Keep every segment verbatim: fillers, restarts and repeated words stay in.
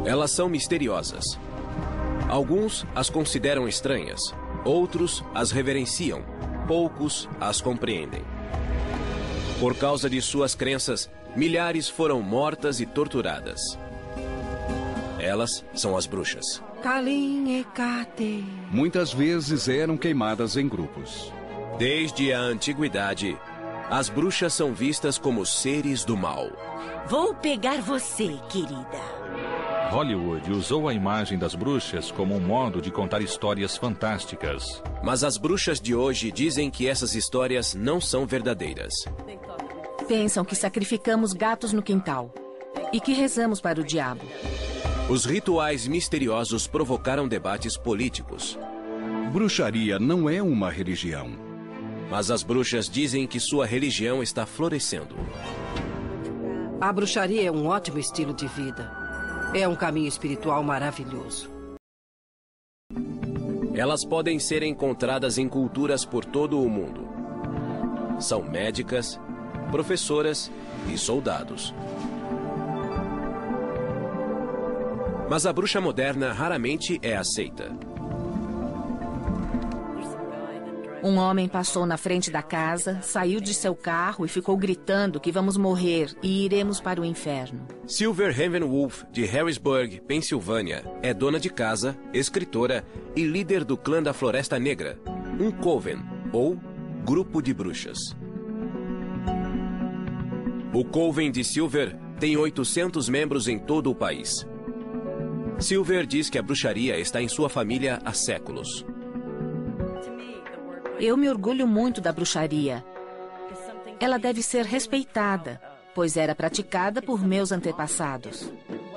Elas são misteriosas. Alguns as consideram estranhas, outros as reverenciam, poucos as compreendem. Por causa de suas crenças, milhares foram mortas e torturadas. Elas são as bruxas. Muitas vezes eram queimadas em grupos. Desde a antiguidade, as bruxas são vistas como seres do mal. Vou pegar você, querida. Hollywood usou a imagem das bruxas como um modo de contar histórias fantásticas. Mas as bruxas de hoje dizem que essas histórias não são verdadeiras. Pensam que sacrificamos gatos no quintal e que rezamos para o diabo. Os rituais misteriosos provocaram debates políticos. Bruxaria não é uma religião. Mas as bruxas dizem que sua religião está florescendo. A bruxaria é um ótimo estilo de vida. É um caminho espiritual maravilhoso. Elas podem ser encontradas em culturas por todo o mundo. São médicas, professoras e soldados. Mas a bruxa moderna raramente é aceita. Um homem passou na frente da casa, saiu de seu carro e ficou gritando que vamos morrer e iremos para o inferno. Silver Raven Wolf, de Harrisburg, Pensilvânia, é dona de casa, escritora e líder do clã da Floresta Negra, um coven, ou grupo de bruxas. O coven de Silver tem oitocentos membros em todo o país. Silver diz que a bruxaria está em sua família há séculos. Eu me orgulho muito da bruxaria. Ela deve ser respeitada, pois era praticada por meus antepassados.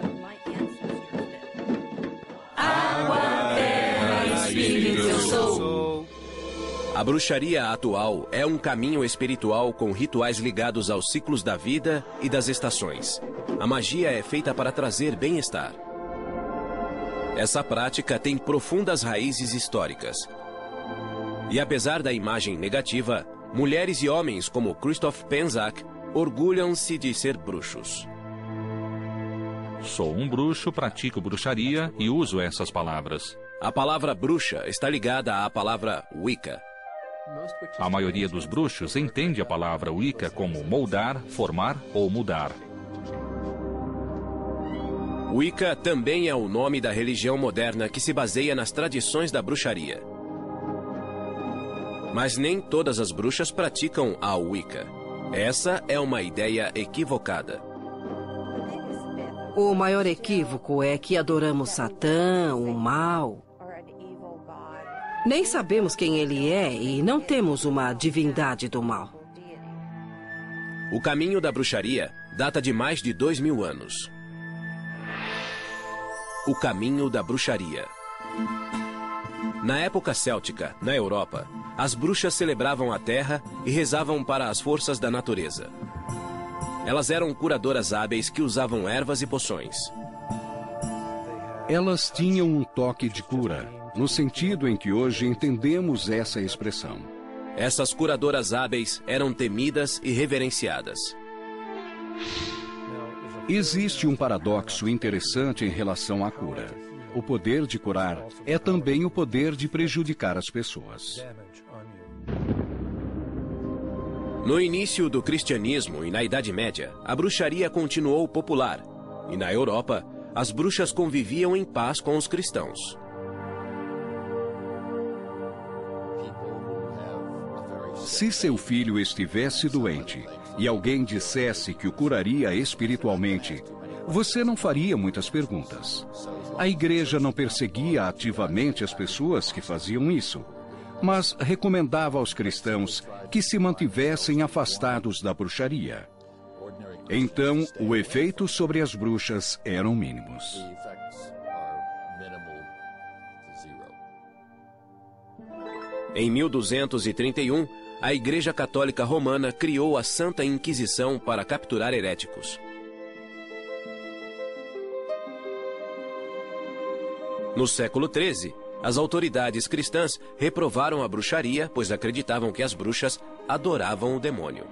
Água, terra, espírito eu sou. A bruxaria atual é um caminho espiritual com rituais ligados aos ciclos da vida e das estações. A magia é feita para trazer bem-estar. Essa prática tem profundas raízes históricas. E apesar da imagem negativa, mulheres e homens como Christoph Penczak orgulham-se de ser bruxos. Sou um bruxo, pratico bruxaria e uso essas palavras. A palavra bruxa está ligada à palavra Wicca. A maioria dos bruxos entende a palavra Wicca como moldar, formar ou mudar. Wicca também é o nome da religião moderna que se baseia nas tradições da bruxaria. Mas nem todas as bruxas praticam a Wicca. Essa é uma ideia equivocada. O maior equívoco é que adoramos Satã, o mal. Nem sabemos quem ele é e não temos uma divindade do mal. O caminho da bruxaria data de mais de dois mil anos. O caminho da bruxaria. Na época céltica, na Europa, as bruxas celebravam a terra e rezavam para as forças da natureza. Elas eram curadoras hábeis que usavam ervas e poções. Elas tinham um toque de cura, no sentido em que hoje entendemos essa expressão. Essas curadoras hábeis eram temidas e reverenciadas. Existe um paradoxo interessante em relação à cura. O poder de curar é também o poder de prejudicar as pessoas. No início do cristianismo e na Idade Média, a bruxaria continuou popular. E na Europa, as bruxas conviviam em paz com os cristãos. Se seu filho estivesse doente e alguém dissesse que o curaria espiritualmente, você não faria muitas perguntas. A igreja não perseguia ativamente as pessoas que faziam isso, mas recomendava aos cristãos que se mantivessem afastados da bruxaria. Então, o efeito sobre as bruxas eram mínimos. Em mil duzentos e trinta e um, a Igreja Católica Romana criou a Santa Inquisição para capturar heréticos. No século treze, as autoridades cristãs reprovaram a bruxaria, pois acreditavam que as bruxas adoravam o demônio.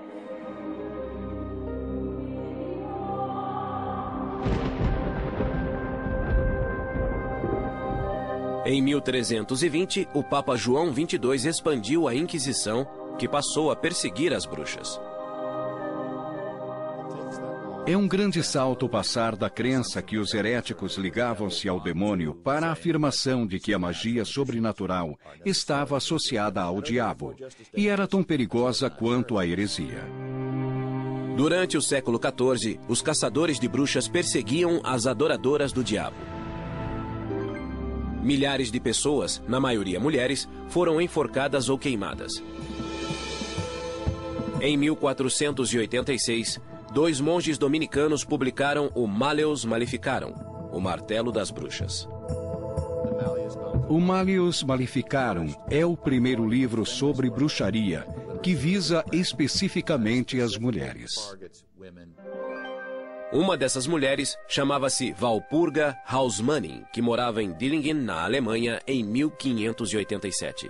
Em mil trezentos e vinte, o Papa João vinte e dois expandiu a Inquisição, que passou a perseguir as bruxas. É um grande salto passar da crença que os heréticos ligavam-se ao demônio para a afirmação de que a magia sobrenatural estava associada ao diabo e era tão perigosa quanto a heresia. Durante o século quatorze, os caçadores de bruxas perseguiam as adoradoras do diabo. Milhares de pessoas, na maioria mulheres, foram enforcadas ou queimadas. Em mil quatrocentos e oitenta e seis, dois monges dominicanos publicaram o Malleus Maleficarum, o Martelo das Bruxas. O Malleus Maleficarum é o primeiro livro sobre bruxaria que visa especificamente as mulheres. Uma dessas mulheres chamava-se Walpurga Hausmann, que morava em Dillingen, na Alemanha, em mil quinhentos e oitenta e sete.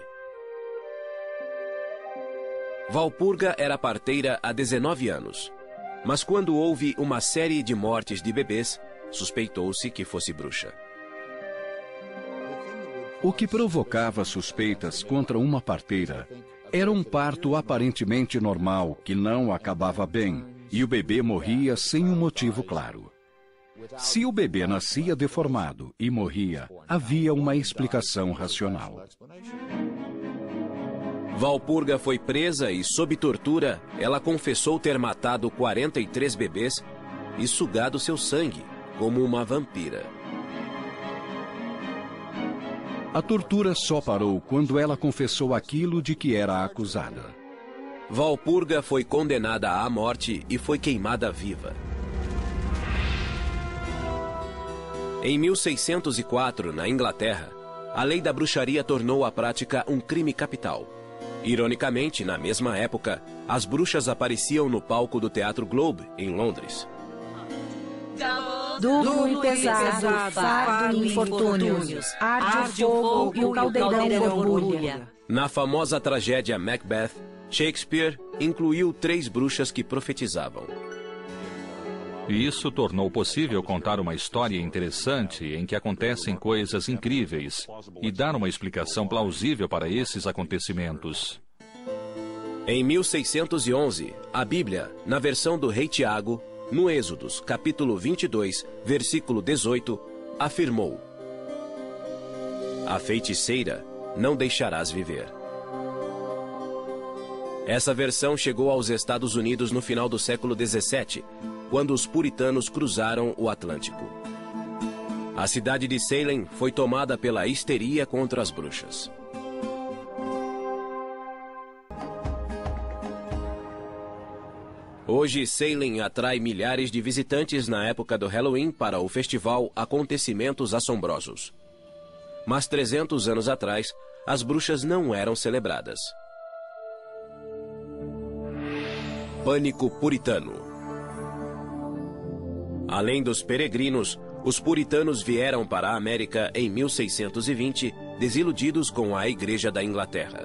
Walpurga era parteira há dezenove anos, mas quando houve uma série de mortes de bebês, suspeitou-se que fosse bruxa. O que provocava suspeitas contra uma parteira era um parto aparentemente normal que não acabava bem e o bebê morria sem um motivo claro. Se o bebê nascia deformado e morria, havia uma explicação racional. Walpurga foi presa e, sob tortura, ela confessou ter matado quarenta e três bebês e sugado seu sangue, como uma vampira. A tortura só parou quando ela confessou aquilo de que era acusada. Walpurga foi condenada à morte e foi queimada viva. Em mil seiscentos e quatro, na Inglaterra, a lei da bruxaria tornou a prática um crime capital. Ironicamente, na mesma época, as bruxas apareciam no palco do Teatro Globe, em Londres. Duro e pesado, fardo e infortúnios, arde o fogo e o caldeirão borbulha. Na famosa tragédia Macbeth, Shakespeare incluiu três bruxas que profetizavam. E isso tornou possível contar uma história interessante em que acontecem coisas incríveis e dar uma explicação plausível para esses acontecimentos. Em mil seiscentos e onze, a Bíblia, na versão do rei Tiago, no Êxodos, capítulo vinte e dois, versículo dezoito, afirmou: "A feiticeira não deixarás viver." Essa versão chegou aos Estados Unidos no final do século dezessete, quando os puritanos cruzaram o Atlântico. A cidade de Salem foi tomada pela histeria contra as bruxas. Hoje, Salem atrai milhares de visitantes na época do Halloween para o festival Acontecimentos Assombrosos. Mas trezentos anos atrás, as bruxas não eram celebradas. Pânico puritano. Além dos peregrinos, os puritanos vieram para a América em mil seiscentos e vinte, desiludidos com a Igreja da Inglaterra.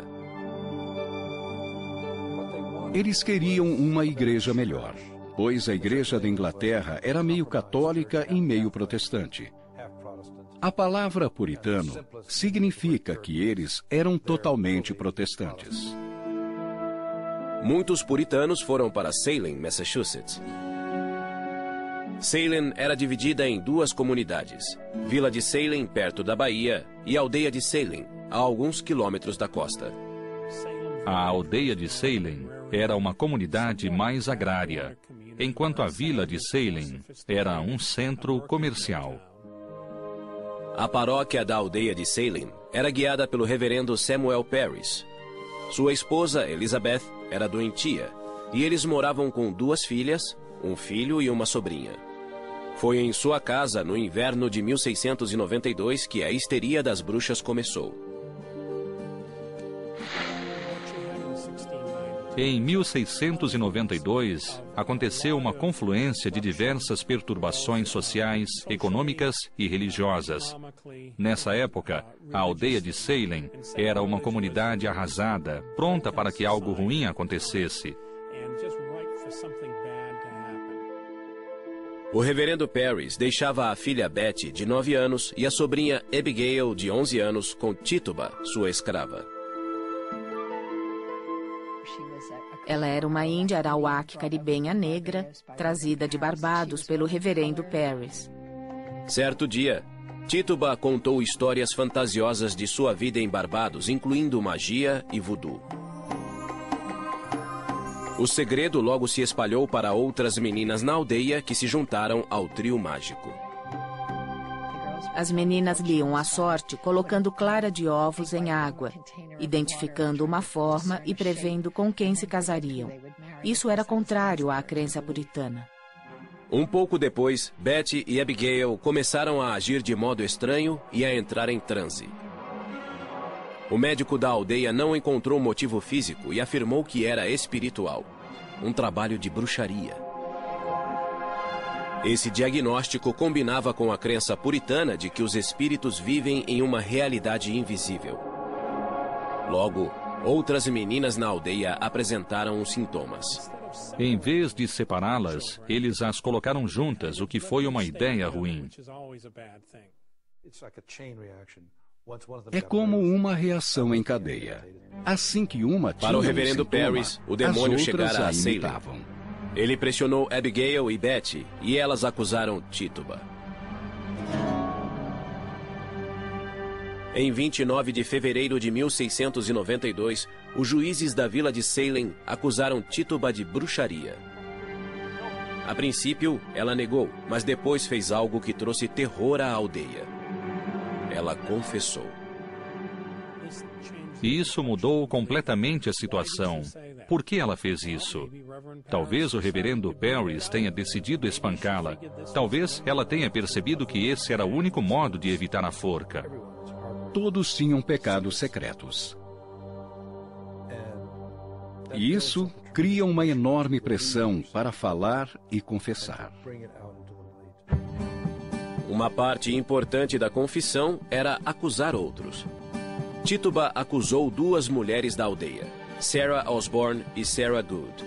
Eles queriam uma igreja melhor, pois a Igreja da Inglaterra era meio católica e meio protestante. A palavra puritano significa que eles eram totalmente protestantes. Muitos puritanos foram para Salem, Massachusetts. Salem era dividida em duas comunidades: Vila de Salem, perto da Bahia, e Aldeia de Salem, a alguns quilômetros da costa. A Aldeia de Salem era uma comunidade mais agrária, enquanto a Vila de Salem era um centro comercial. A paróquia da Aldeia de Salem era guiada pelo reverendo Samuel Parris. Sua esposa, Elizabeth, era doentia, e eles moravam com duas filhas, um filho e uma sobrinha. Foi em sua casa, no inverno de mil seiscentos e noventa e dois, que a histeria das bruxas começou. Em mil seiscentos e noventa e dois, aconteceu uma confluência de diversas perturbações sociais, econômicas e religiosas. Nessa época, a Aldeia de Salem era uma comunidade arrasada, pronta para que algo ruim acontecesse. O reverendo Parris deixava a filha Betty, de nove anos, e a sobrinha Abigail, de onze anos, com Tituba, sua escrava. Ela era uma índia arawak caribenha negra, trazida de Barbados pelo reverendo Parris. Certo dia, Tituba contou histórias fantasiosas de sua vida em Barbados, incluindo magia e voodoo. O segredo logo se espalhou para outras meninas na aldeia que se juntaram ao trio mágico. As meninas liam a sorte colocando clara de ovos em água, identificando uma forma e prevendo com quem se casariam. Isso era contrário à crença puritana. Um pouco depois, Betty e Abigail começaram a agir de modo estranho e a entrar em transe. O médico da aldeia não encontrou motivo físico e afirmou que era espiritual, um trabalho de bruxaria. Esse diagnóstico combinava com a crença puritana de que os espíritos vivem em uma realidade invisível. Logo, outras meninas na aldeia apresentaram os sintomas. Em vez de separá-las, eles as colocaram juntas, o que foi uma ideia ruim. É como uma reação em cadeia. Assim que uma tinha Para o reverendo um sintoma, Parris, o demônio as chegara outras a a Salem. imitavam. Ele pressionou Abigail e Betty, e elas acusaram Tituba. Em vinte e nove de fevereiro de mil seiscentos e noventa e dois, os juízes da vila de Salem acusaram Tituba de bruxaria. A princípio, ela negou, mas depois fez algo que trouxe terror à aldeia. Ela confessou. E isso mudou completamente a situação. Por que ela fez isso? Talvez o reverendo Parris tenha decidido espancá-la. Talvez ela tenha percebido que esse era o único modo de evitar a forca. Todos tinham pecados secretos. E isso cria uma enorme pressão para falar e confessar. Uma parte importante da confissão era acusar outros. Tituba acusou duas mulheres da aldeia, Sarah Osborne e Sarah Good.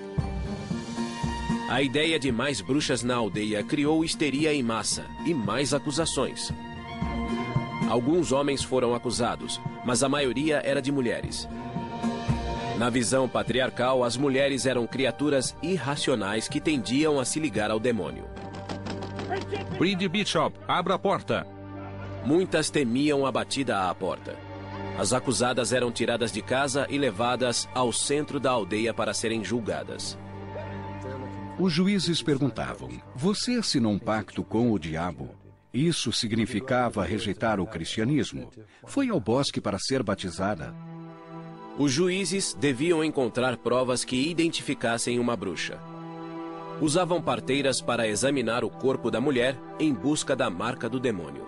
A ideia de mais bruxas na aldeia criou histeria em massa e mais acusações. Alguns homens foram acusados, mas a maioria era de mulheres. Na visão patriarcal, as mulheres eram criaturas irracionais que tendiam a se ligar ao demônio. Bride Bishop, abra a porta! Muitas temiam a batida à porta. As acusadas eram tiradas de casa e levadas ao centro da aldeia para serem julgadas. Os juízes perguntavam: você assinou um pacto com o diabo? Isso significava rejeitar o cristianismo? Foi ao bosque para ser batizada? Os juízes deviam encontrar provas que identificassem uma bruxa. Usavam parteiras para examinar o corpo da mulher em busca da marca do demônio.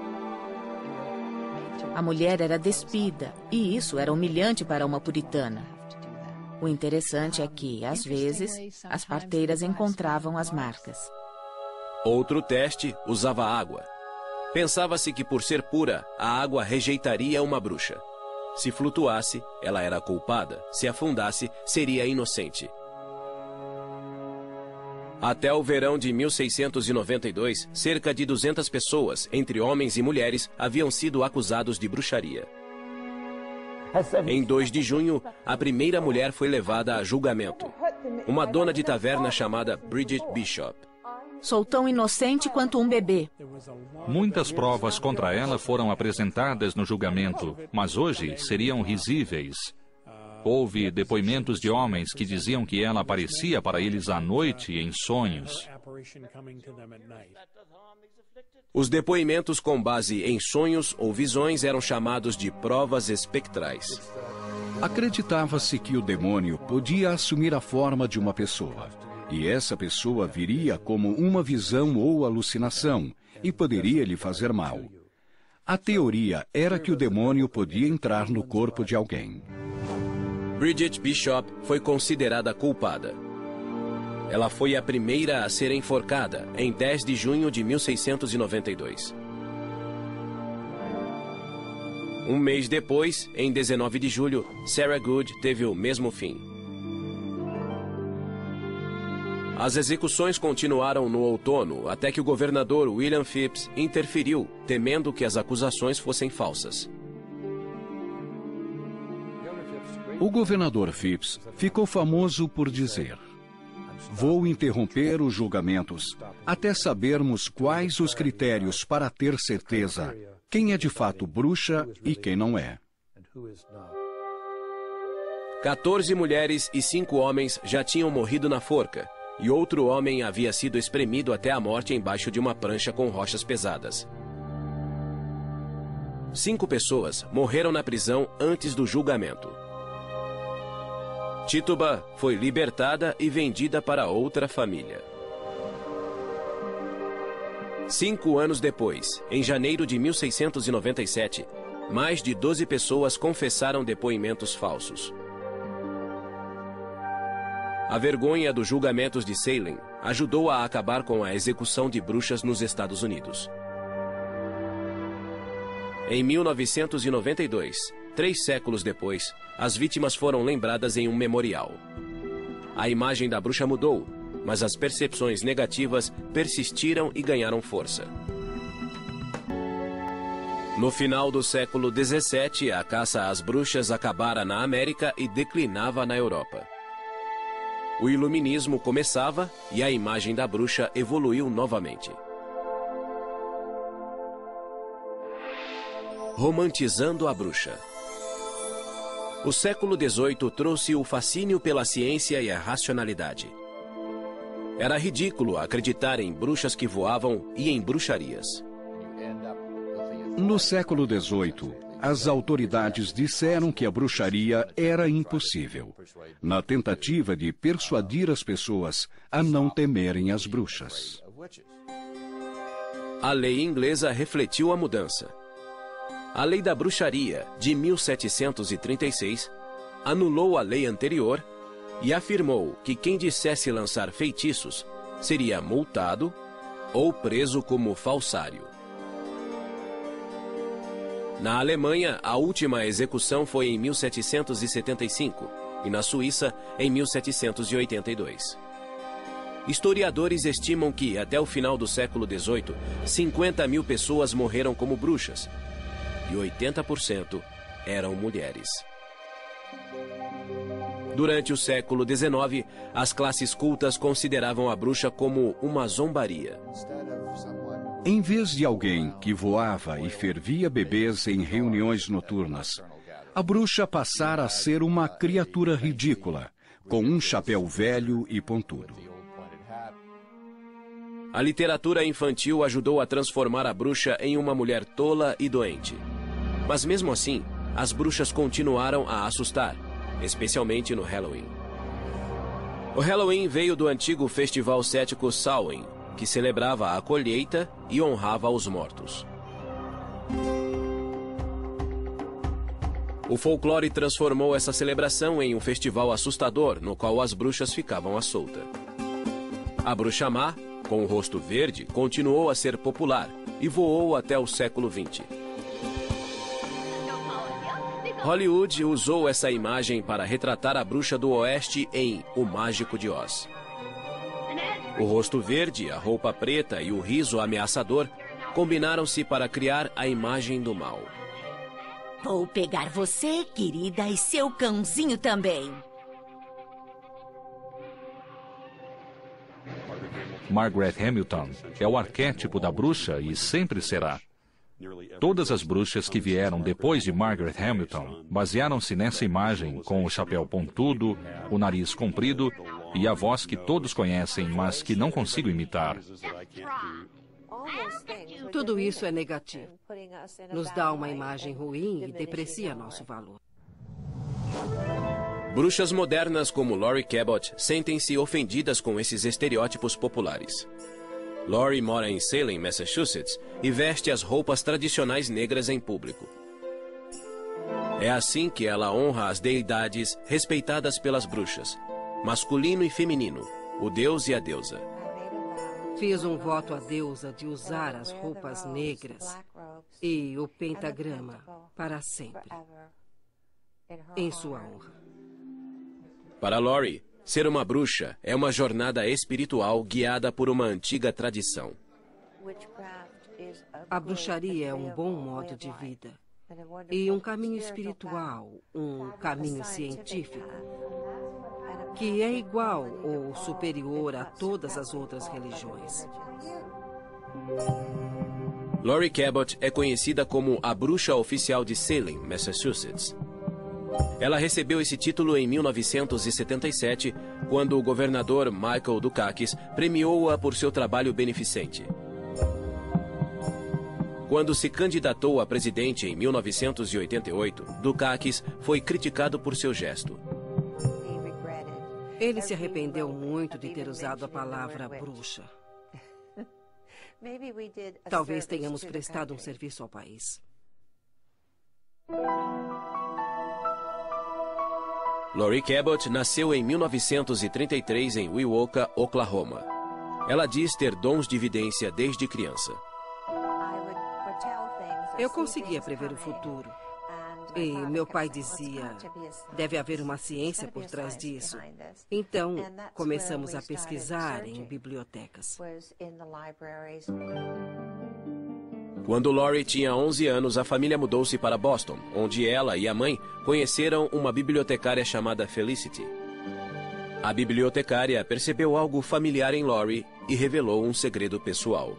A mulher era despida, e isso era humilhante para uma puritana. O interessante é que, às vezes, as parteiras encontravam as marcas. Outro teste usava água. Pensava-se que, por ser pura, a água rejeitaria uma bruxa. Se flutuasse, ela era culpada. Se afundasse, seria inocente. Até o verão de mil seiscentos e noventa e dois, cerca de duzentas pessoas, entre homens e mulheres, haviam sido acusados de bruxaria. Em dois de junho, a primeira mulher foi levada a julgamento. Uma dona de taverna chamada Bridget Bishop. Sou tão inocente quanto um bebê. Muitas provas contra ela foram apresentadas no julgamento, mas hoje seriam risíveis. Houve depoimentos de homens que diziam que ela aparecia para eles à noite em sonhos. Os depoimentos com base em sonhos ou visões eram chamados de provas espectrais. Acreditava-se que o demônio podia assumir a forma de uma pessoa, e essa pessoa viria como uma visão ou alucinação e poderia lhe fazer mal. A teoria era que o demônio podia entrar no corpo de alguém. Bridget Bishop foi considerada culpada. Ela foi a primeira a ser enforcada em dez de junho de mil seiscentos e noventa e dois. Um mês depois, em dezenove de julho, Sarah Good teve o mesmo fim. As execuções continuaram no outono até que o governador William Phips interferiu, temendo que as acusações fossem falsas. O governador Phips ficou famoso por dizer: "Vou interromper os julgamentos até sabermos quais os critérios para ter certeza quem é de fato bruxa e quem não é." quatorze mulheres e cinco homens já tinham morrido na forca, e outro homem havia sido espremido até a morte embaixo de uma prancha com rochas pesadas. Cinco pessoas morreram na prisão antes do julgamento. Tituba foi libertada e vendida para outra família. Cinco anos depois, em janeiro de mil seiscentos e noventa e sete, mais de doze pessoas confessaram depoimentos falsos. A vergonha dos julgamentos de Salem ajudou a acabar com a execução de bruxas nos Estados Unidos. Em mil novecentos e noventa e dois, três séculos depois, as vítimas foram lembradas em um memorial. A imagem da bruxa mudou, mas as percepções negativas persistiram e ganharam força. No final do século dezessete, a caça às bruxas acabara na América e declinava na Europa. O iluminismo começava e a imagem da bruxa evoluiu novamente. Romantizando a bruxa. O século dezoito trouxe o fascínio pela ciência e a racionalidade. Era ridículo acreditar em bruxas que voavam e em bruxarias. No século dezoito, as autoridades disseram que a bruxaria era impossível, na tentativa de persuadir as pessoas a não temerem as bruxas. A lei inglesa refletiu a mudança. A Lei da Bruxaria, de mil setecentos e trinta e seis, anulou a lei anterior e afirmou que quem dissesse lançar feitiços seria multado ou preso como falsário. Na Alemanha, a última execução foi em mil setecentos e setenta e cinco e na Suíça, em mil setecentos e oitenta e dois. Historiadores estimam que, até o final do século dezoito, cinquenta mil pessoas morreram como bruxas e oitenta por cento eram mulheres. Durante o século dezenove, as classes cultas consideravam a bruxa como uma zombaria. Em vez de alguém que voava e fervia bebês em reuniões noturnas, a bruxa passara a ser uma criatura ridícula, com um chapéu velho e pontudo. A literatura infantil ajudou a transformar a bruxa em uma mulher tola e doente. Mas mesmo assim, as bruxas continuaram a assustar, especialmente no Halloween. O Halloween veio do antigo festival cético Samhain, que celebrava a colheita e honrava os mortos. O folclore transformou essa celebração em um festival assustador, no qual as bruxas ficavam à solta. A bruxa má, com o rosto verde, continuou a ser popular e voou até o século vinte. Hollywood usou essa imagem para retratar a bruxa do oeste em O Mágico de Oz. O rosto verde, a roupa preta e o riso ameaçador combinaram-se para criar a imagem do mal. Vou pegar você, querida, e seu cãozinho também. Margaret Hamilton é o arquétipo da bruxa e sempre será. Todas as bruxas que vieram depois de Margaret Hamilton basearam-se nessa imagem, com o chapéu pontudo, o nariz comprido e a voz que todos conhecem, mas que não consigo imitar. Tudo isso é negativo. Nos dá uma imagem ruim e deprecia nosso valor. Bruxas modernas como Laurie Cabot sentem-se ofendidas com esses estereótipos populares. Laurie mora em Salem, Massachusetts, e veste as roupas tradicionais negras em público. É assim que ela honra as deidades respeitadas pelas bruxas, masculino e feminino, o deus e a deusa. Fiz um voto à deusa de usar as roupas negras e o pentagrama para sempre, em sua honra. Para Laurie, Ser uma bruxa é uma jornada espiritual guiada por uma antiga tradição. A bruxaria é um bom modo de vida e um caminho espiritual, um caminho científico, que é igual ou superior a todas as outras religiões. Laurie Cabot é conhecida como a bruxa oficial de Salem, Massachusetts. Ela recebeu esse título em mil novecentos e setenta e sete, quando o governador Michael Dukakis premiou-a por seu trabalho beneficente. Quando se candidatou a presidente em mil novecentos e oitenta e oito, Dukakis foi criticado por seu gesto. Ele se arrependeu muito de ter usado a palavra bruxa. Talvez tenhamos prestado um serviço ao país. Laurie Cabot nasceu em mil novecentos e trinta e três em Wewoka, Oklahoma. Ela diz ter dons de vidência desde criança. Eu conseguia prever o futuro. E meu pai dizia, deve haver uma ciência por trás disso. Então, começamos a pesquisar em bibliotecas. Quando Laurie tinha onze anos, a família mudou-se para Boston, onde ela e a mãe conheceram uma bibliotecária chamada Felicity. A bibliotecária percebeu algo familiar em Laurie e revelou um segredo pessoal.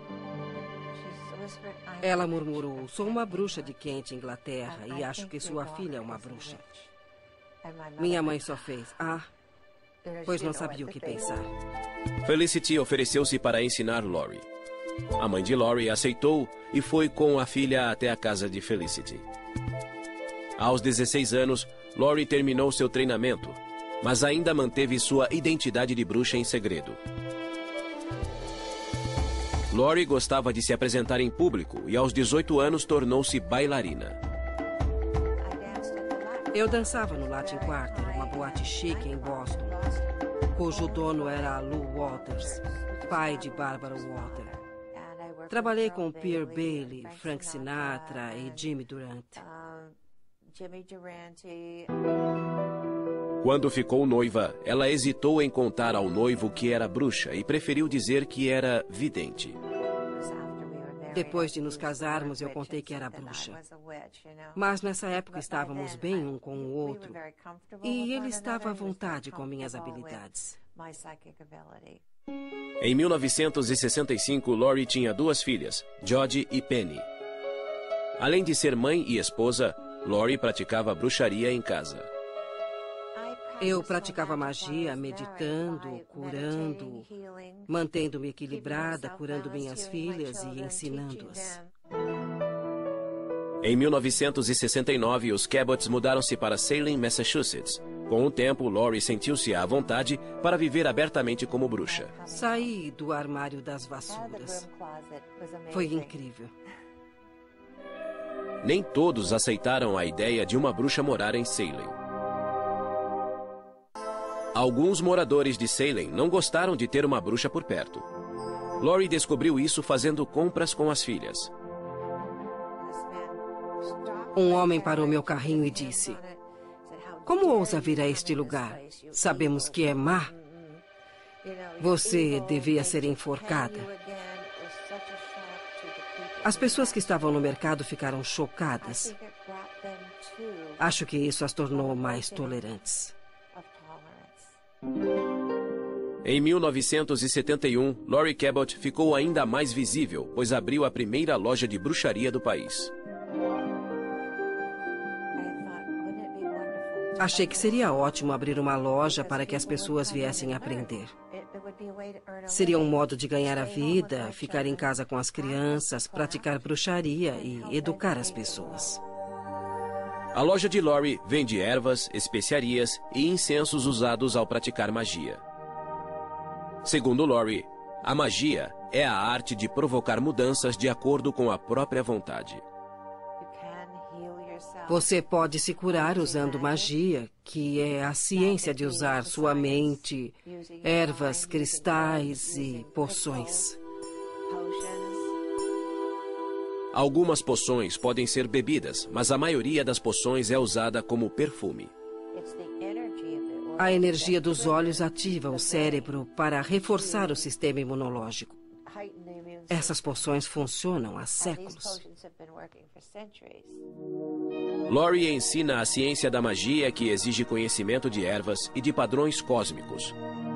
Ela murmurou, sou uma bruxa de Kent, Inglaterra, e acho que sua filha é uma bruxa. Minha mãe só fez, ah, pois não sabia o que pensar. Felicity ofereceu-se para ensinar Laurie. A mãe de Laurie aceitou e foi com a filha até a casa de Felicity. Aos dezesseis anos, Laurie terminou seu treinamento, mas ainda manteve sua identidade de bruxa em segredo. Laurie gostava de se apresentar em público e aos dezoito anos tornou-se bailarina. Eu dançava no Latin Quarter, uma boate chique em Boston, cujo dono era Lou Walters, pai de Barbara Walters. Trabalhei com Pierre Bailey, Frank Sinatra e Jimmy Durante. Quando ficou noiva, ela hesitou em contar ao noivo que era bruxa e preferiu dizer que era vidente. Depois de nos casarmos, eu contei que era bruxa. Mas nessa época estávamos bem um com o outro e ele estava à vontade com minhas habilidades. Em mil novecentos e sessenta e cinco, Laurie tinha duas filhas, Jodie e Penny. Além de ser mãe e esposa, Laurie praticava bruxaria em casa. Eu praticava magia, meditando, curando, mantendo-me equilibrada, curando minhas filhas e ensinando-as. Em mil novecentos e sessenta e nove, os Cabots mudaram-se para Salem, Massachusetts. Com o tempo, Laurie sentiu-se à vontade para viver abertamente como bruxa. Saí do armário das vassouras. Foi incrível. Nem todos aceitaram a ideia de uma bruxa morar em Salem. Alguns moradores de Salem não gostaram de ter uma bruxa por perto. Laurie descobriu isso fazendo compras com as filhas. Um homem parou meu carrinho e disse, como ousa vir a este lugar? Sabemos que é má. Você devia ser enforcada. As pessoas que estavam no mercado ficaram chocadas. Acho que isso as tornou mais tolerantes. Em mil novecentos e setenta e um, Laurie Cabot ficou ainda mais visível, pois abriu a primeira loja de bruxaria do país. Achei que seria ótimo abrir uma loja para que as pessoas viessem aprender. Seria um modo de ganhar a vida, ficar em casa com as crianças, praticar bruxaria e educar as pessoas. A loja de Laurie vende ervas, especiarias e incensos usados ao praticar magia. Segundo Laurie, a magia é a arte de provocar mudanças de acordo com a própria vontade. Você pode se curar usando magia, que é a ciência de usar sua mente, ervas, cristais e poções. Algumas poções podem ser bebidas, mas a maioria das poções é usada como perfume. A energia dos olhos ativa o cérebro para reforçar o sistema imunológico. Essas poções funcionam há séculos. Laurie ensina a ciência da magia, que exige conhecimento de ervas e de padrões cósmicos.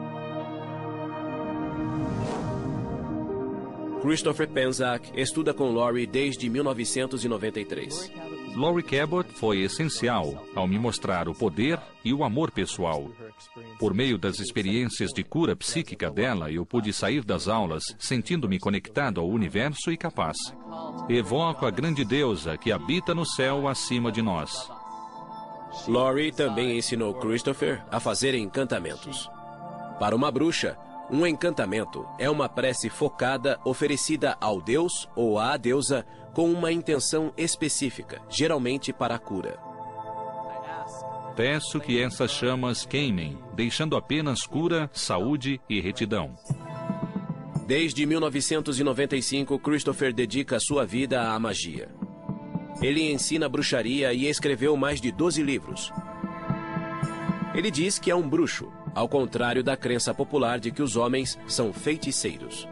Christopher Penczak estuda com Laurie desde mil novecentos e noventa e três. Laurie Cabot foi essencial ao me mostrar o poder e o amor pessoal. Por meio das experiências de cura psíquica dela, eu pude sair das aulas sentindo-me conectado ao universo e capaz. Evoco a grande deusa que habita no céu acima de nós. Laurie também ensinou Christopher a fazer encantamentos. Para uma bruxa, um encantamento é uma prece focada oferecida ao deus ou à deusa com uma intenção específica, geralmente para a cura. Peço que essas chamas queimem, deixando apenas cura, saúde e retidão. Desde mil novecentos e noventa e cinco, Christopher dedica sua vida à magia. Ele ensina bruxaria e escreveu mais de doze livros. Ele diz que é um bruxo, ao contrário da crença popular de que os homens são feiticeiros.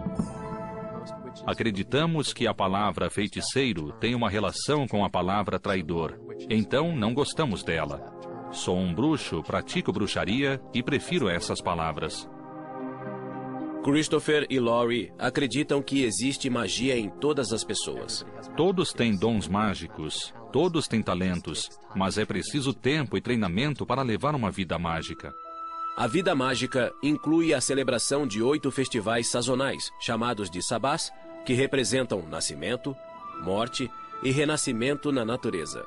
Acreditamos que a palavra feiticeiro tem uma relação com a palavra traidor. Então, não gostamos dela. Sou um bruxo, pratico bruxaria e prefiro essas palavras. Christopher e Laurie acreditam que existe magia em todas as pessoas. Todos têm dons mágicos, todos têm talentos, mas é preciso tempo e treinamento para levar uma vida mágica. A vida mágica inclui a celebração de oito festivais sazonais, chamados de sabás, que representam nascimento, morte e renascimento na natureza.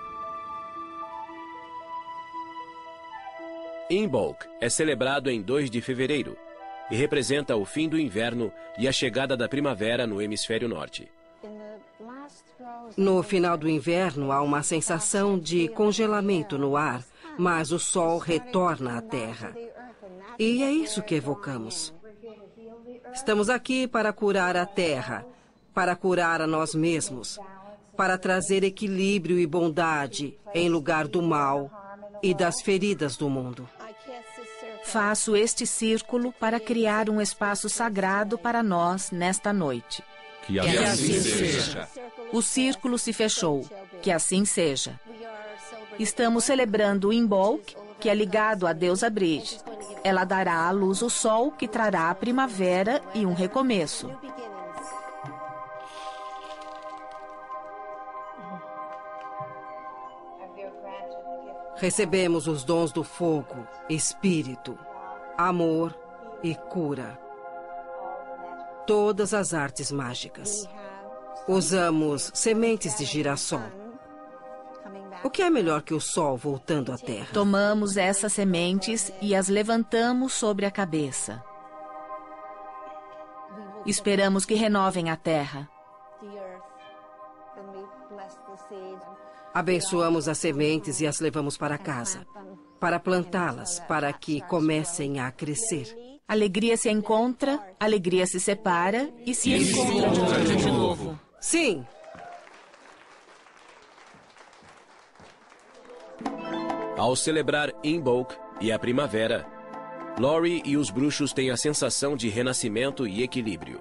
Imbolc é celebrado em dois de fevereiro e representa o fim do inverno e a chegada da primavera no hemisfério norte. No final do inverno, há uma sensação de congelamento no ar, mas o sol retorna à Terra. E é isso que evocamos. Estamos aqui para curar a Terra, para curar a nós mesmos, para trazer equilíbrio e bondade em lugar do mal e das feridas do mundo. Faço este círculo para criar um espaço sagrado para nós nesta noite. Que assim, que assim seja. seja. O círculo se fechou. Que assim seja. Estamos celebrando o Imbolc, que é ligado à deusa Bridge. Ela dará à luz o sol, que trará a primavera e um recomeço. Recebemos os dons do fogo, espírito, amor e cura. Todas as artes mágicas. Usamos sementes de girassol. O que é melhor que o sol voltando à terra? Tomamos essas sementes e as levantamos sobre a cabeça. Esperamos que renovem a terra. Abençoamos as sementes e as levamos para casa, para plantá-las, para que comecem a crescer. Alegria se encontra, alegria se separa e se encontra de novo. Sim! Ao celebrar Imbolc e a primavera, Laurie e os bruxos têm a sensação de renascimento e equilíbrio.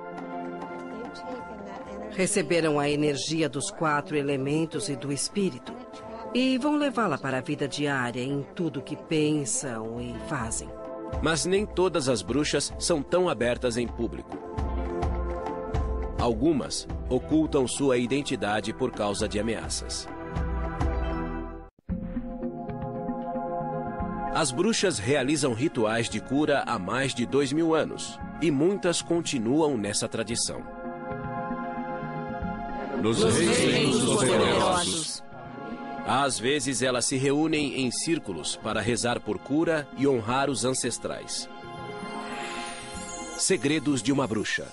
Receberam a energia dos quatro elementos e do espírito e vão levá-la para a vida diária em tudo que pensam e fazem. Mas nem todas as bruxas são tão abertas em público. Algumas ocultam sua identidade por causa de ameaças. As bruxas realizam rituais de cura há mais de dois mil anos, e muitas continuam nessa tradição. Nos reinos dos poderosos. Às vezes elas se reúnem em círculos para rezar por cura e honrar os ancestrais. Segredos de uma bruxa.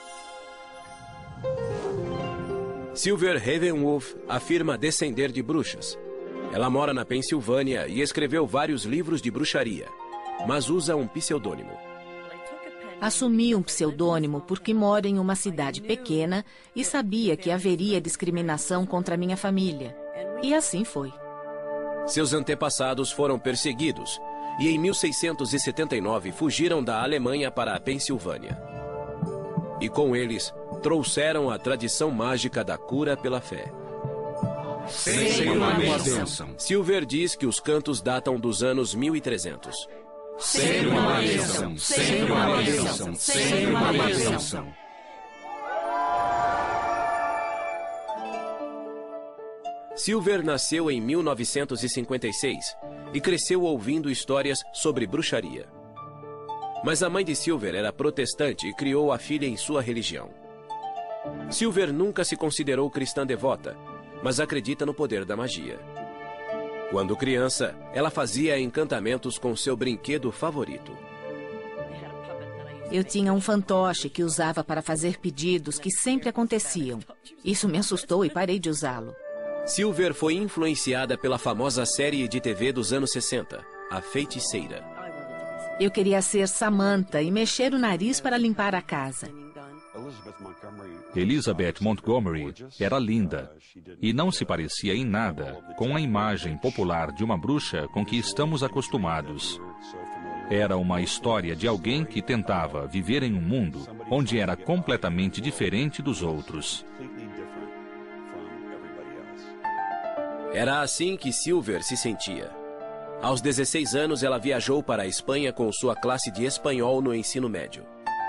Silver Ravenwolf afirma descender de bruxas. Ela mora na Pensilvânia e escreveu vários livros de bruxaria, mas usa um pseudônimo. Assumi um pseudônimo porque moro em uma cidade pequena e sabia que haveria discriminação contra minha família. E assim foi. Seus antepassados foram perseguidos, e em mil seiscentos e setenta e nove fugiram da Alemanha para a Pensilvânia. E com eles, trouxeram a tradição mágica da cura pela fé. Sem uma bênção. Silver diz que os cantos datam dos anos mil e trezentos. Sem uma bênção. Sem uma bênção. Sem uma bênção. Silver nasceu em mil novecentos e cinquenta e seis e cresceu ouvindo histórias sobre bruxaria. Mas a mãe de Silver era protestante e criou a filha em sua religião. Silver nunca se considerou cristã devota, mas acredita no poder da magia. Quando criança, ela fazia encantamentos com seu brinquedo favorito. Eu tinha um fantoche que usava para fazer pedidos que sempre aconteciam. Isso me assustou e parei de usá-lo. Silver foi influenciada pela famosa série de T V dos anos sessenta, A Feiticeira. Eu queria ser Samantha e mexer o nariz para limpar a casa. Elizabeth Montgomery era linda e não se parecia em nada com a imagem popular de uma bruxa com que estamos acostumados. Era uma história de alguém que tentava viver em um mundo onde era completamente diferente dos outros. Era assim que Silver se sentia. Aos dezesseis anos, ela viajou para a Espanha com sua classe de espanhol no ensino médio.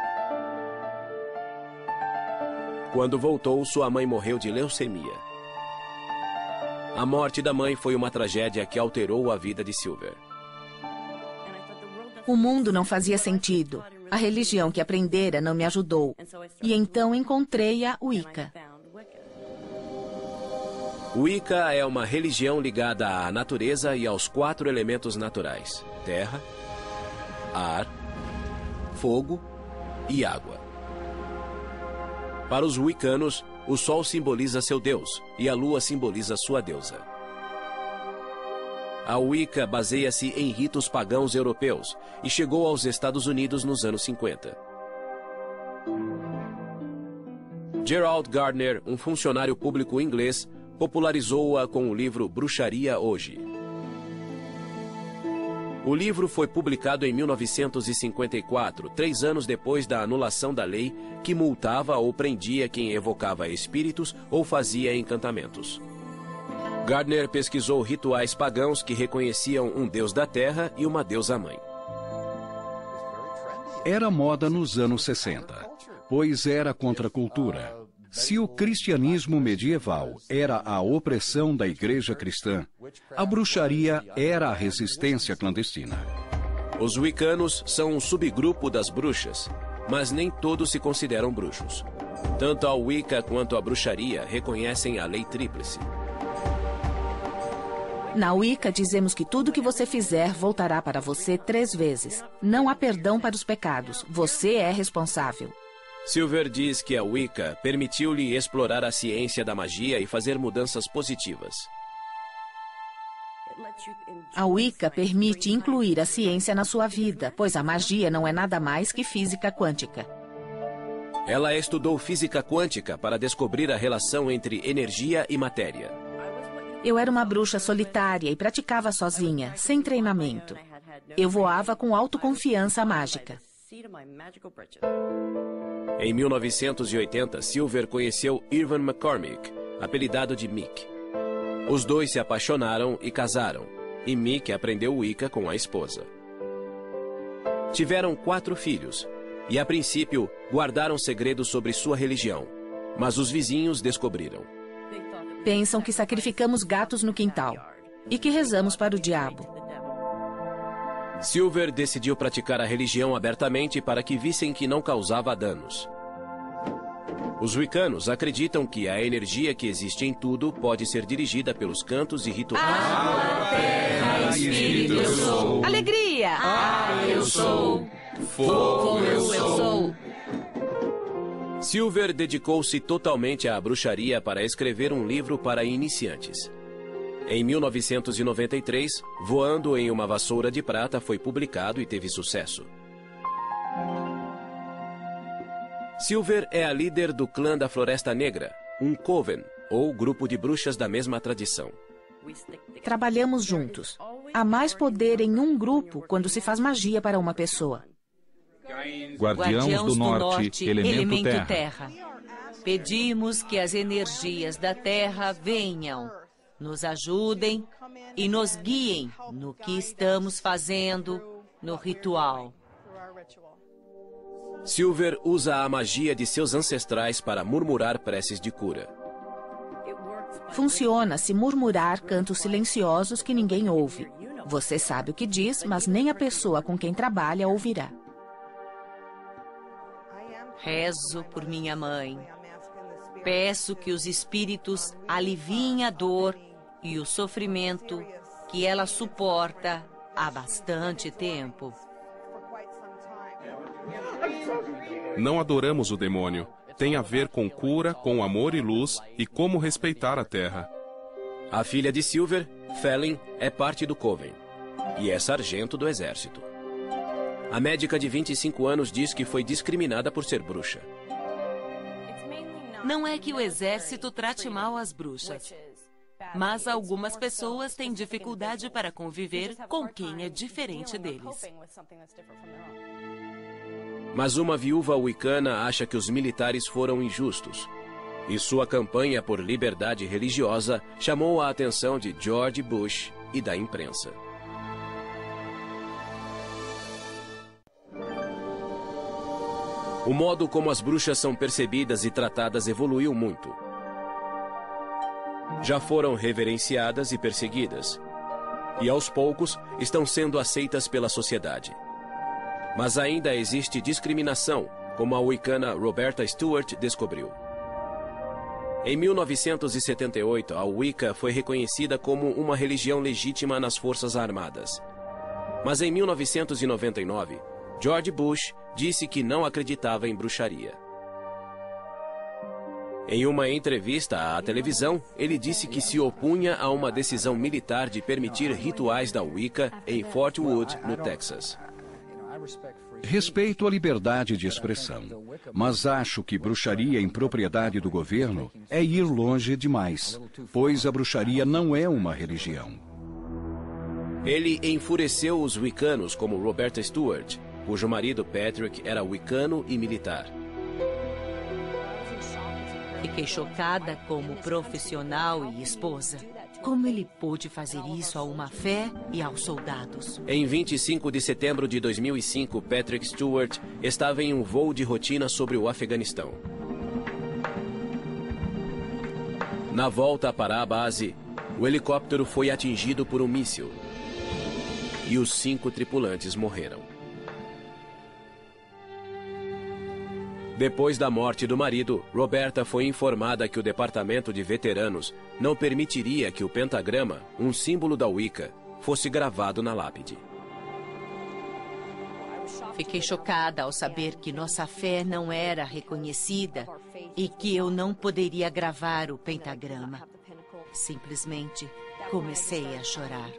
Quando voltou, sua mãe morreu de leucemia. A morte da mãe foi uma tragédia que alterou a vida de Silver. O mundo não fazia sentido. A religião que aprendera não me ajudou. E então encontrei a Wicca. Wicca é uma religião ligada à natureza e aos quatro elementos naturais: terra, ar, fogo e água. Para os wiccanos, o sol simboliza seu deus e a lua simboliza sua deusa. A Wicca baseia-se em ritos pagãos europeus e chegou aos Estados Unidos nos anos cinquenta. Gerald Gardner, um funcionário público inglês, popularizou-a com o livro Bruxaria Hoje. O livro foi publicado em mil novecentos e cinquenta e quatro, três anos depois da anulação da lei que multava ou prendia quem evocava espíritos ou fazia encantamentos. Gardner pesquisou rituais pagãos que reconheciam um deus da terra e uma deusa mãe. Era moda nos anos sessenta, pois era contra a cultura. Se o cristianismo medieval era a opressão da igreja cristã, a bruxaria era a resistência clandestina. Os wiccanos são um subgrupo das bruxas, mas nem todos se consideram bruxos. Tanto a Wicca quanto a bruxaria reconhecem a lei tríplice. Na Wicca dizemos que tudo que você fizer voltará para você três vezes. Não há perdão para os pecados. Você é responsável. Silver diz que a Wicca permitiu-lhe explorar a ciência da magia e fazer mudanças positivas. A Wicca permite incluir a ciência na sua vida, pois a magia não é nada mais que física quântica. Ela estudou física quântica para descobrir a relação entre energia e matéria. Eu era uma bruxa solitária e praticava sozinha, sem treinamento. Eu voava com autoconfiança mágica. Em mil novecentos e oitenta, Silver conheceu Irvin McCormick, apelidado de Mick. Os dois se apaixonaram e casaram, e Mick aprendeu Wicca com a esposa. Tiveram quatro filhos, e a princípio guardaram segredos sobre sua religião, mas os vizinhos descobriram. Pensam que sacrificamos gatos no quintal e que rezamos para o diabo. Silver decidiu praticar a religião abertamente para que vissem que não causava danos. Os wiccanos acreditam que a energia que existe em tudo pode ser dirigida pelos cantos e rituais. Ah, terra, espírito, eu sou. Alegria! Ah, eu sou. Fogo, eu sou. Silver dedicou-se totalmente à bruxaria para escrever um livro para iniciantes. Em mil novecentos e noventa e três, Voando em uma Vassoura de Prata foi publicado e teve sucesso. Silver é a líder do clã da Floresta Negra, um coven, ou grupo de bruxas da mesma tradição. Trabalhamos juntos. Há mais poder em um grupo quando se faz magia para uma pessoa. Guardiãos, Guardiãos do, do Norte, Norte, elemento, elemento terra. terra. Pedimos que as energias da Terra venham, nos ajudem e nos guiem no que estamos fazendo no ritual. Silver usa a magia de seus ancestrais para murmurar preces de cura. Funciona se murmurar cantos silenciosos que ninguém ouve. Você sabe o que diz, mas nem a pessoa com quem trabalha ouvirá. Rezo por minha mãe. Peço que os espíritos aliviem a dor e o sofrimento que ela suporta há bastante tempo. Não adoramos o demônio. Tem a ver com cura, com amor e luz e como respeitar a Terra. A filha de Silver, Felin, é parte do Coven e é sargento do exército. A médica de vinte e cinco anos diz que foi discriminada por ser bruxa. Não é que o exército trate mal as bruxas, mas algumas pessoas têm dificuldade para conviver com quem é diferente deles. Mas uma viúva wicana acha que os militares foram injustos. E sua campanha por liberdade religiosa chamou a atenção de George Bush e da imprensa. O modo como as bruxas são percebidas e tratadas evoluiu muito. Já foram reverenciadas e perseguidas. E aos poucos estão sendo aceitas pela sociedade. Mas ainda existe discriminação, como a wicana Roberta Stewart descobriu. Em mil novecentos e setenta e oito, a Wicca foi reconhecida como uma religião legítima nas Forças Armadas. Mas em mil novecentos e noventa e nove, George Bush disse que não acreditava em bruxaria. Em uma entrevista à televisão, ele disse que se opunha a uma decisão militar de permitir rituais da Wicca em Fort Wood, no Texas. Respeito a liberdade de expressão, mas acho que bruxaria em propriedade do governo é ir longe demais, pois a bruxaria não é uma religião. Ele enfureceu os wiccanos como Roberta Stewart, cujo marido Patrick era wicano e militar. Fiquei chocada como profissional e esposa. Como ele pôde fazer isso a uma fé e aos soldados? Em vinte e cinco de setembro de dois mil e cinco, Patrick Stewart estava em um voo de rotina sobre o Afeganistão. Na volta para a base, o helicóptero foi atingido por um míssil e os cinco tripulantes morreram. Depois da morte do marido, Roberta foi informada que o Departamento de Veteranos não permitiria que o pentagrama, um símbolo da Wicca, fosse gravado na lápide. Fiquei chocada ao saber que nossa fé não era reconhecida e que eu não poderia gravar o pentagrama. Simplesmente comecei a chorar.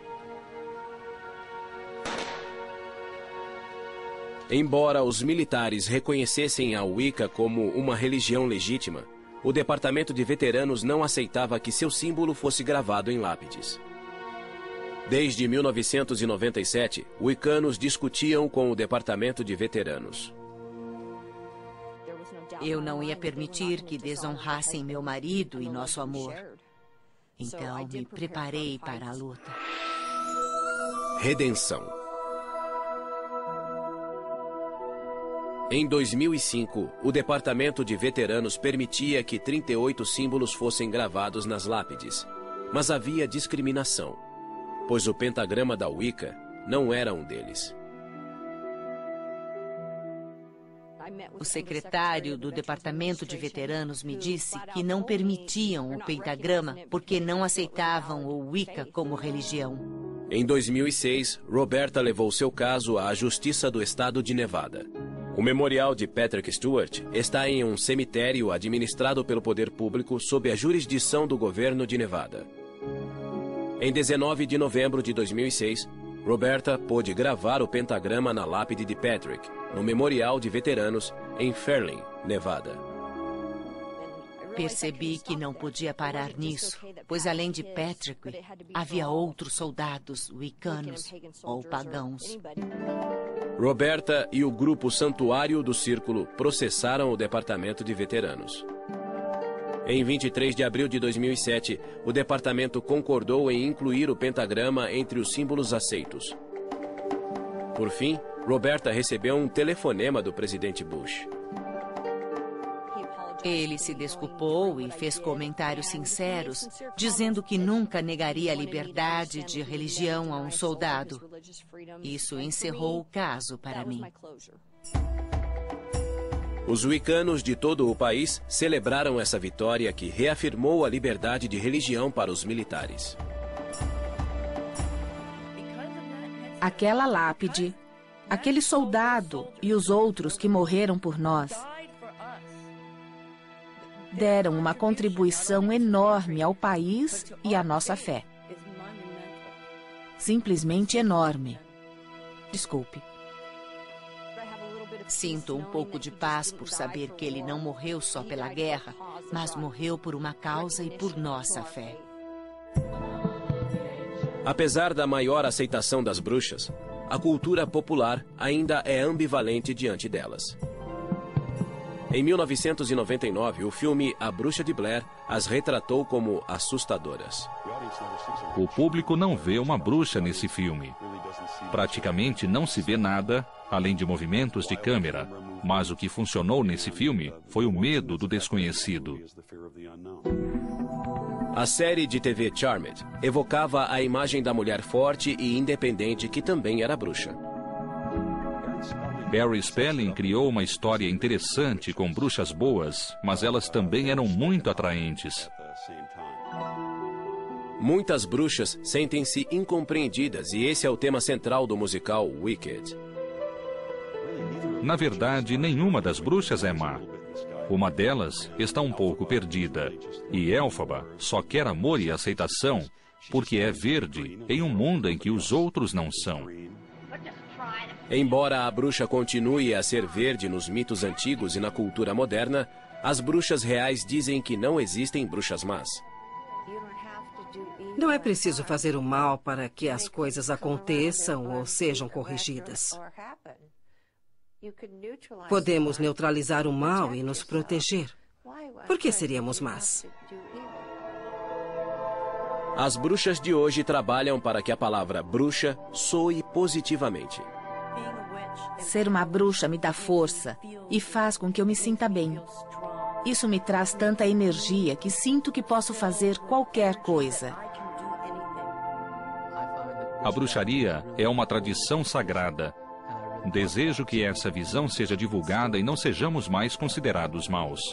Embora os militares reconhecessem a Wicca como uma religião legítima, o Departamento de Veteranos não aceitava que seu símbolo fosse gravado em lápides. Desde mil novecentos e noventa e sete, wiccanos discutiam com o Departamento de Veteranos. Eu não ia permitir que desonrassem meu marido e nosso amor. Então me preparei para a luta. Redenção. Em dois mil e cinco, o Departamento de Veteranos permitia que trinta e oito símbolos fossem gravados nas lápides. Mas havia discriminação, pois o pentagrama da Wicca não era um deles. O secretário do Departamento de Veteranos me disse que não permitiam o pentagrama porque não aceitavam o Wicca como religião. Em dois mil e seis, Roberta levou seu caso à Justiça do Estado de Nevada. O memorial de Patrick Stewart está em um cemitério administrado pelo poder público sob a jurisdição do governo de Nevada. Em dezenove de novembro de dois mil e seis, Roberta pôde gravar o pentagrama na lápide de Patrick, no Memorial de Veteranos, em Fairlane, Nevada. Percebi que não podia parar nisso, pois além de Patrick, havia outros soldados wiccanos ou pagãos. Roberta e o grupo Santuário do Círculo processaram o Departamento de Veteranos. Em vinte e três de abril de dois mil e sete, o departamento concordou em incluir o pentagrama entre os símbolos aceitos. Por fim, Roberta recebeu um telefonema do presidente Bush. Ele se desculpou e fez comentários sinceros, dizendo que nunca negaria a liberdade de religião a um soldado. Isso encerrou o caso para mim. Os wiccanos de todo o país celebraram essa vitória que reafirmou a liberdade de religião para os militares. Aquela lápide, aquele soldado e os outros que morreram por nós deram uma contribuição enorme ao país e à nossa fé. Simplesmente enorme. Desculpe. Sinto um pouco de paz por saber que ele não morreu só pela guerra, mas morreu por uma causa e por nossa fé. Apesar da maior aceitação das bruxas, a cultura popular ainda é ambivalente diante delas. Em mil novecentos e noventa e nove, o filme A Bruxa de Blair as retratou como assustadoras. O público não vê uma bruxa nesse filme. Praticamente não se vê nada, além de movimentos de câmera. Mas o que funcionou nesse filme foi o medo do desconhecido. A série de T V Charmed evocava a imagem da mulher forte e independente que também era bruxa. Barry Spelling criou uma história interessante com bruxas boas, mas elas também eram muito atraentes. Muitas bruxas sentem-se incompreendidas e esse é o tema central do musical Wicked. Na verdade, nenhuma das bruxas é má. Uma delas está um pouco perdida, e Elphaba só quer amor e aceitação porque é verde em um mundo em que os outros não são. Embora a bruxa continue a ser verde nos mitos antigos e na cultura moderna, as bruxas reais dizem que não existem bruxas más. Não é preciso fazer o mal para que as coisas aconteçam ou sejam corrigidas. Podemos neutralizar o mal e nos proteger. Por que seríamos más? As bruxas de hoje trabalham para que a palavra bruxa soe positivamente. Ser uma bruxa me dá força e faz com que eu me sinta bem. Isso me traz tanta energia que sinto que posso fazer qualquer coisa. A bruxaria é uma tradição sagrada. Desejo que essa visão seja divulgada e não sejamos mais considerados maus.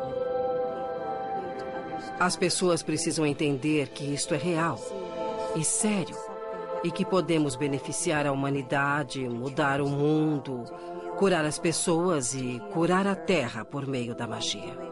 As pessoas precisam entender que isto é real e sério. E que podemos beneficiar a humanidade, mudar o mundo, curar as pessoas e curar a Terra por meio da magia.